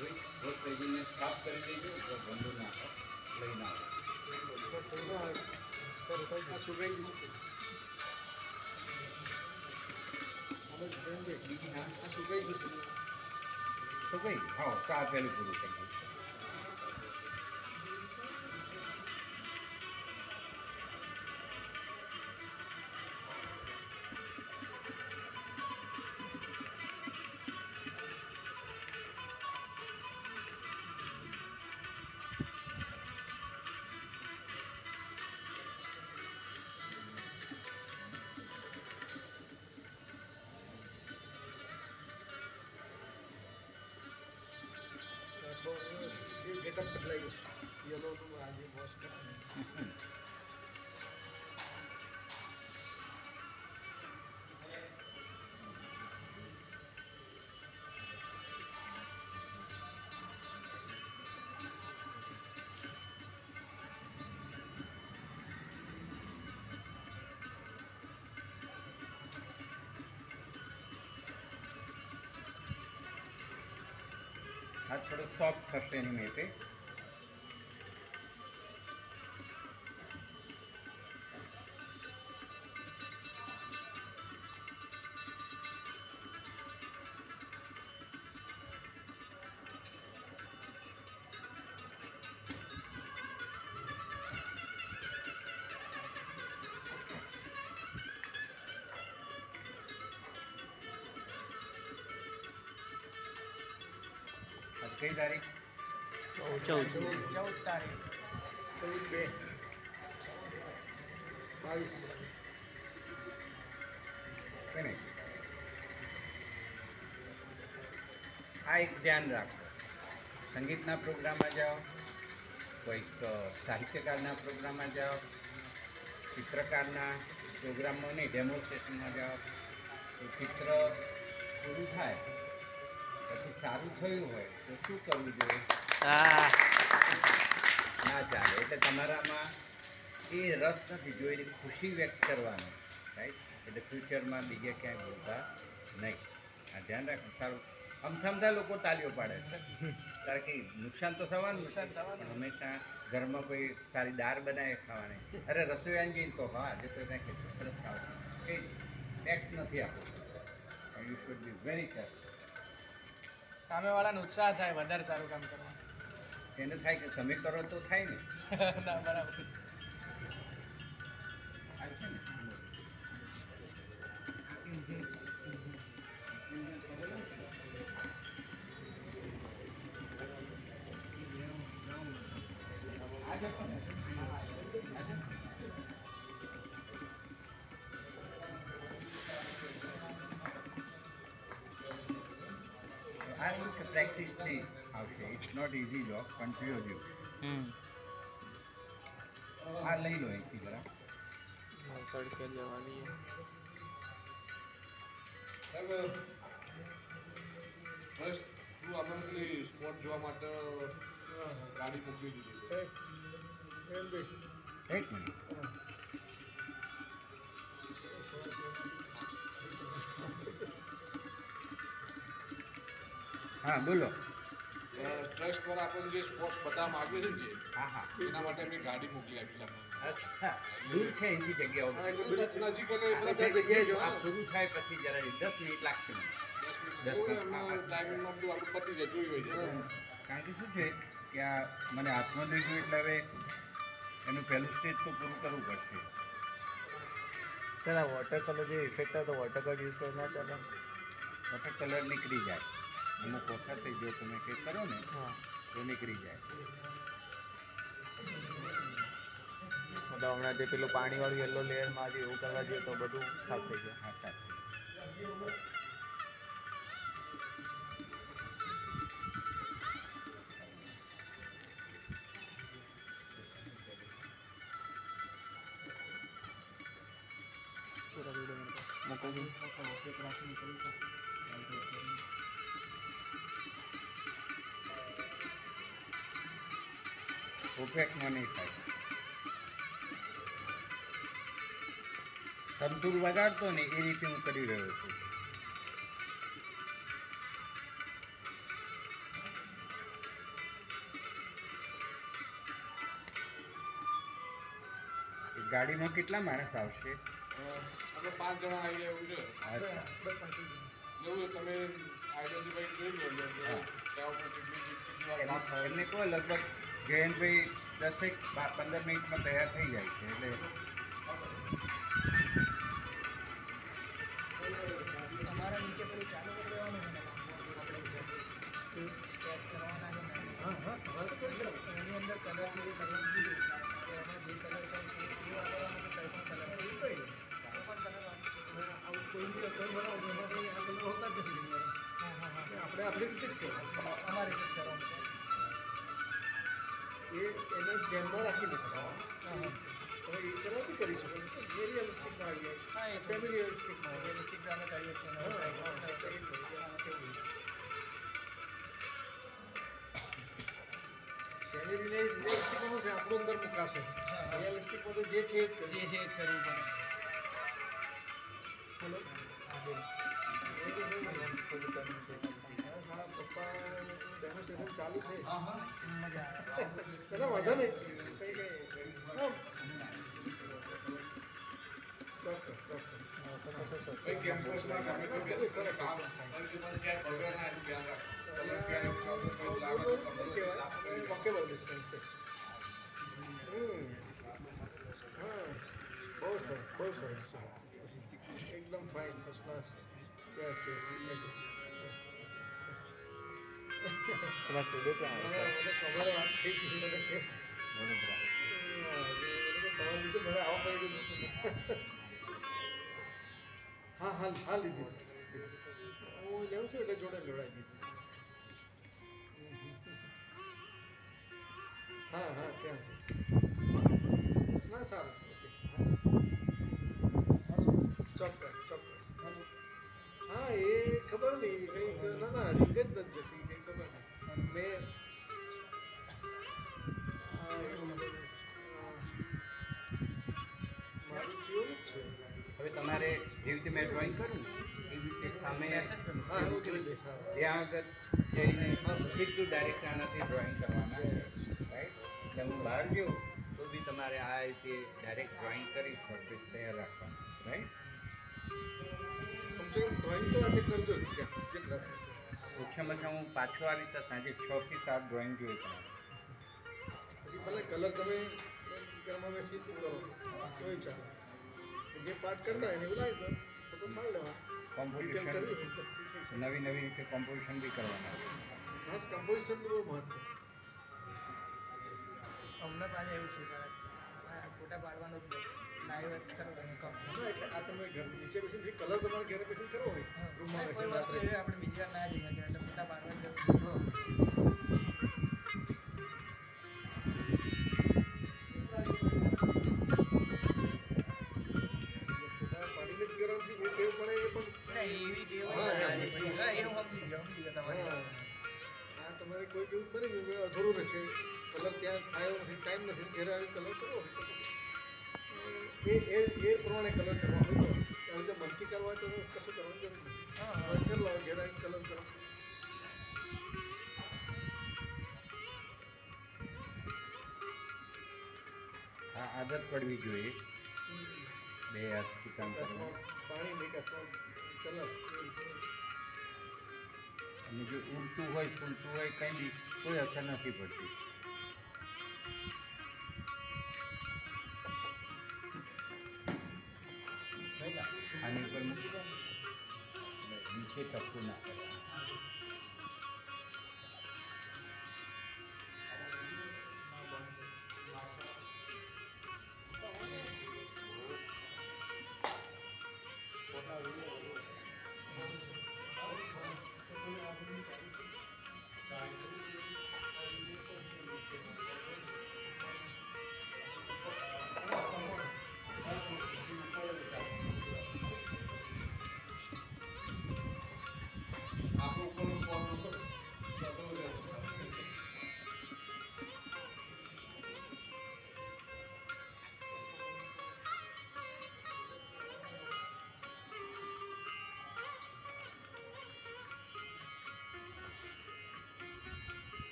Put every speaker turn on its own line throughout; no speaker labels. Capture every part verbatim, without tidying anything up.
રોજ પેજીને સાફ કરી દેજો તો ગંદુ ના લઈ ના તો કઈ હા ચાર પહેલું પૂરું થઈ ગયું.
गेटअप बदलाई येलो तो आगे वॉश कर
हाथ थोड़ा सॉफ्ट थशे नहीं में पे कई तारीख
चौदह चौदह तारीख चौदह पे बाईस
नहीं आ एक ध्यान रखो संगीतना प्रोग्राम में जाओ कोई साहित्यकार प्रोग्राम में जाओ चित्रकार प्रोग्राम में नहीं डेमोस्ट्रेशन में जाओ तो चित्र पूरु थाय પછી સારું થયું હોય તો શું કરવું જોઈએ ના ચાલે એટલે તમારામાં એ રસ નથી જો એની ખુશી વ્યક્ત કરવાનો રાઈટ એટલે ફ્યુચરમાં બીજે ક્યાંય બોલતા નહીં આ ધ્યાન રાખો સારું અમથામથા લોકો તાલીઓ પાડે છે કારણ કે નુકસાન તો થવાનું નુકસાન થવાનું હંમેશા ઘરમાં કોઈ સારી દાળ બનાવે ખાવાની અરે રસોઈયાને જઈને કહો હા આજે તો ત્યાં કેટલું સરસ ખાવાનું કંઈ ટેક્સ નથી આપવું you should be very careful
સામેવાળાને ઉત્સાહ થાય વધારે સારું કામ કરવા
એને થાય કે તમે કરો તો થાય ને
ના બરાબર
આ શું કે પ્રેક્ટિસથી આવશે it's not easy job confuse આ લઈ લો અહીંથી જરા
તડકે જવાની
ફર્સ્ટ તું આપણે પેલી સ્પોટ જોવા માટે ગાડી મોકલી દીધી
એક મિનિટ હા બોલો
ટ્રસ્ટ પર આપણને જે સ્પોટ બતાવવામાં આવ્યો છે ને
હા હા
એના માટે અમે ગાડી મોકલી આપી આપણને
અચ્છા દૂર છે અહીંથી જગ્યાઓ
નજીક અને
જગ્યાએ જો
આ પૂરું થાય પછી જરા દસ મિનિટ લાગશે
ટાઈમિંગમાં બધું આપણે પતી જાય જોયું હોય છે
કારણ કે શું છે કે આ મને હાથમાં લીધું એટલે હવે એનું પહેલું સ્ટેજ તો પૂરું કરવું પડશે
સર આ વોટર કલર જે ઇફેક્ટ આવે તો વોટર કલર યુઝ કરો ના ચાલે
વોટર કલર નીકળી જાય અમુક વખતે જો તમે કંઈક કરો ને
હા
તો નીકળી જાય
મતલબ હમણાં જે પેલું પાણીવાળું યલો લેયરમાં જે એવું કરવા જોઈએ તો બધું સાફ થઈ જાય
હા સાચું
પૂરા વિડીયો મૂકો
પરફેક્ટમાં નહીં થાય સંતુર વગાડતો ને એ રીતે હું કરી રહ્યો છું ગાડીમાં કેટલા માણસ આવશે?
આપણે પાંચ જણા આવીએ એવું છે.
અચ્છા.
એવું તમે આઈડેન્ટિફાઈ કરી લો એટલે
હા.
ત્યાં ઉપર કેટલી કેટલી વાર કામ
એમ-
થાય.
એમને કહો લગભગ જયંતભાઈ દસેક બા- પંદર મિનિટમાં તૈયાર થઈ જાય છે એટલે
તમારા નીચે પેલું ચાલુ કરી દેવાનું છે ને આપણે જે સ્કેચ કરવાના છે ને હા હા હવે તો કોઈ કલર એની અંદર કલર જે કલર દીધી એમાં જે કલર છે એ વાપરવાનું કે કંઈ પણ કલર એ કોઈ પણ કલર આવું કોઈ બી કોઈ બનાવો એમાં કંઈ આ કલર હોતા જ નથી. હા હા હા આપણે આપણી રીતે જ કરવાનું અમારી રીતે જ કરવાનું એ એને ધ્યાનમાં રાખીને કરવાનું. હા હા હવે એ કલર બી કરી શકો જે રિયલિસ્ટિકમાં આવી જાય. હા એ સેમી રિયલિસ્ટિકમાં રિયલિસ્ટિક અમે કરીએ છીએ ને હા હા કરી લો એમાં કેવું સેમી રિયલિસ્ટિકમાં શું છે આપણું અંદર મુકાશે. રિયલિસ્ટિકમાં તો જે છે એ જ જે છે એ જ કરવું પડે. બોલો હા બોલો મારા પપ્પા ડેમોસ્ટ્રેશન ચાલુ છે. હા હા મજા આવે પેલા વાંધો નહીં કંઈ કંઈ હા ચોક્કસ ચોક્કસ
ભાઈ કેમ્પસમાં ગમે તે બેસીને કામ અર્જુન ક્યાંય ભગવાન ના એનું ધ્યાન રાખો. તમે ક્યાંય કામ કોઈ લાગે તો તમને સાફ કરી દો.
વોકેબલ ડિસ્ટન્સ છે. હમ હા બહુ સરસ બહુ સરસ છે એકદમ ફાઇન ફર્સ્ટ ક્લાસ. યસ
તમારા સ્ટુડિયો ક્યાં આવે છે?
ખબર વાત થઈ ગઈ
વડોદરા.
તમારે લીધું મને આવા પડી ગયું. હા હાલ હાલ લીધી હું લેવું છું એટલે જોડે જોડાઈ દીધી. હા હા ક્યાં છે? ના સારું ચોક્કસ ચોક્કસ. હા એ ખબર નહીં કંઈક ના ના રીંગ જ નથી જતી કંઈ ખબર નહીં મેં મારું થયું જ છે.
હવે તમારે જેવી રીતે મેં ડ્રોઈંગ કરું ને એવી રીતે સામે
હા હું જોઈ લઈશ. હા
ત્યાં આગળ જઈને સીધું ડાયરેક્ટ આનાથી ડ્રોઈંગ કરવાના છે રાઈટ. એટલે હું બહાર ગયો તો બી તમારે આ રીતે ડાયરેક્ટ ડ્રોઈંગ કરી સરફેસ તૈયાર રાખવાનું રાઈટ.
કમસે કમ ડ્રોઈંગ તો આજે કરજો જ ત્યાં જેટલા
ઓછામાં ઓછા હું પાછો આ રીતે સાંજે છ થી સાત ડ્રોઈંગ જોઈએ તમારે.
પછી ભલે કલર તમે ઘરમાં બેસી કરો તોય ચાલે. જે પાર્ટ કરતા એને એવું લાગે તો તો પાડી લેવા.
કોમ્પોઝિશન નવી નવી રીતે કોમ્પોઝિશન બી કરવાના છે.
ખાસ કમ્પોઝિશનનું બહુ મહત્વ. અમને પાછું એવું છે ફોટા પાડવાનું જ લાઈવ જ કરવાનું કામ. ના એટલે આ તમે ઘર નીચે બેસીને જે કલર તમારે ઘરે બેસીને કરવો હોય રૂમમાં કોઈ વસ્તુ એવી આપણે બીજી વાર ના જઈ શકીએ એટલે ફોટા પાડવા જ ફોટા પાડીને જ કરવાથી એ ટેવ પડે એ પણ એવી ટેવ એ હું સમજી ગયો સમજી ગયો તમારી હા તમારે કોઈ એવું બની ગયું અધૂરું રહેશે કલર ત્યાં આવ્યો નથી ટાઈમ નથી ઘરે આવી કલર કરવો એ એ એ પ્રમાણે કલર કરવાનો હતો. આવી રીતે મનથી કરવા તો કશું કરવાનું જરૂર નથી. હા કરી લો ઘરે આવી કલર કરો.
આ આદત પડવી જોઈએ બે હાથથી કામ કરવાનું.
પાણી નહીં અથવા કલર
અને જો ઉડતું હોય ફૂલતું હોય કંઈ બી કોઈ અસર નથી પડતી. આની ઉપર મૂકી દો નીચે ટપકું ના કરે.
આપણું ઉપર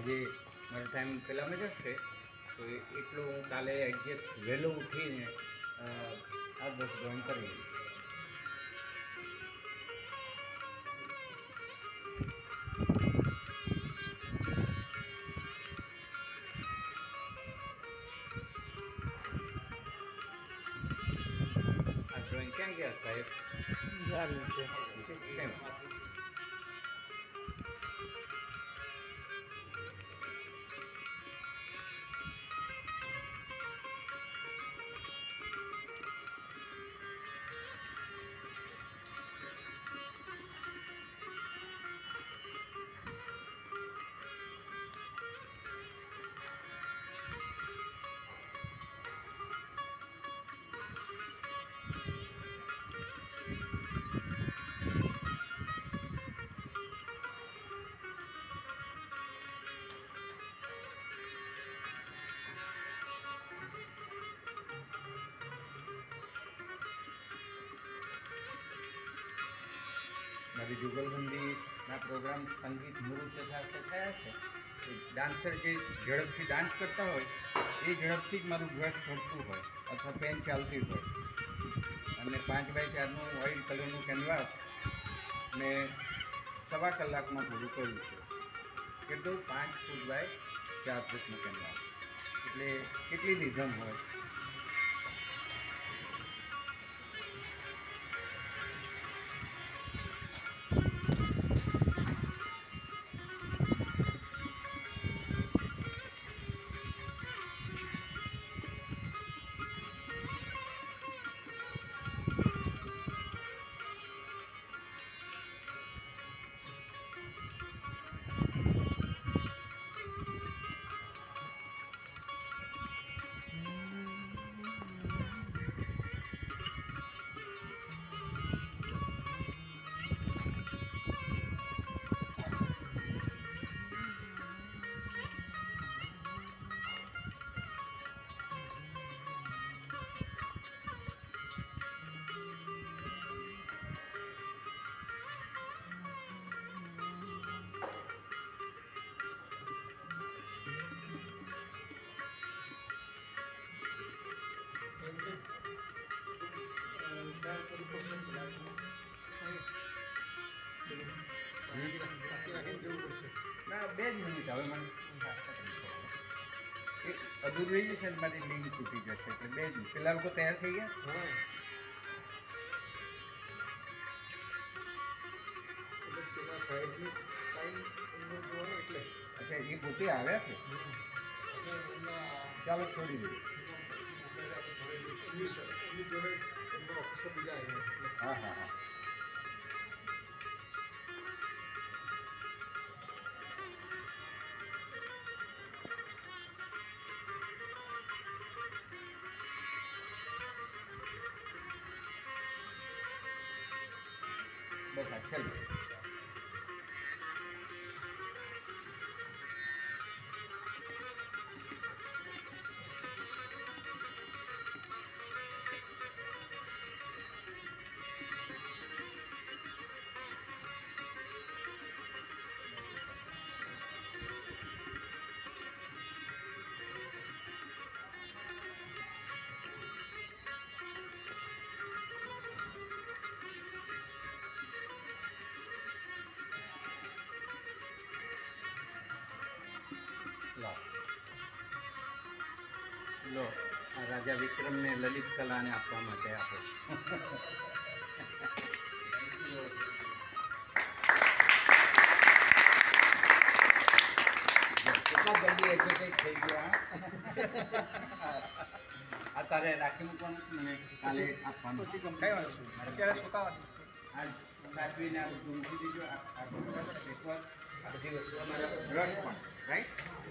આજે મારો ટાઈમ પહેલાં જશે તો એટલું હું કાલે એડજસ્ટ વહેલો ઉઠીને આ દસ ડ્રોઈંગ કરી લઈશ. આ ડ્રોઈંગ ક્યાં ગયા સાહેબ? કેમ? મારી જુગલબંધીના પ્રોગ્રામ સંગીત નૃત્ય સાથે થયા છે. ડાન્સર જે ઝડપથી ડાન્સ કરતા હોય એ ઝડપથી જ મારું બ્રશ ફરતું હોય અથવા પેન ચાલતી હોય. અને પાંચ બાય ચારનું વ્હાઇટ કલરનું કેનવાસ મેં સવા કલાકમાં પૂરું કર્યું છે. કેટલું? પાંચ ફૂટ બાય ચાર ફૂટનું કેનવાસ. એટલે કેટલી નિઝમ હોય. ના, બે જ મિનિટ હવે મને એક અધૂર રહી જશે ને મારી લિંક તૂટી જશે. એટલે બે જ પેલા લોકો તૈયાર થઈ ગયા. અચ્છા, એ પોતે આવ્યા છે. ચાલો છોડી દઈએ. હા હા હા બસ આ ચાલો. લો, આ રાજા વિક્રમને લલિત કલાને આપવા માટે આપો. કેટલા જલ્દી એજ્યુકેટ થઈ ગયા. આ તારે રાખી મૂકવાનું મને કાલે આપવાનું. પછી કઈ વાત છે અત્યારે સુકાવાનું. આ સાચવીને આ બધું મૂકી દીધું. આ એકવાર આ બધી વસ્તુ અમારા બ્રશ પણ રાઈટ.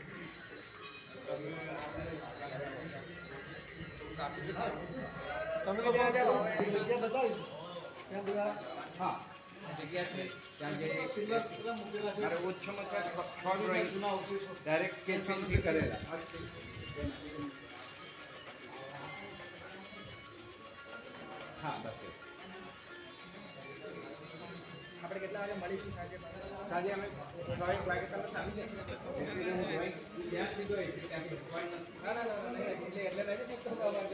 તમે લોકો જગ્યા બતાવી ત્યાં બધા.
હા, જગ્યા છે ત્યાં જે મારે ઓછામાં ઓછા છ ડ્રોઈંગ ડાયરેક્ટ સ્કેચ પેનથી કરેલા. હા, બસ આપણે કેટલા વાગે મળીશું સાંજે? સાંજે અમે ડ્રોઈંગ વાગે તમે ચાલી જાય ડ્રોઈંગ ત્યાં સીધો ત્યાંથી ના ના ના એટલે એટલે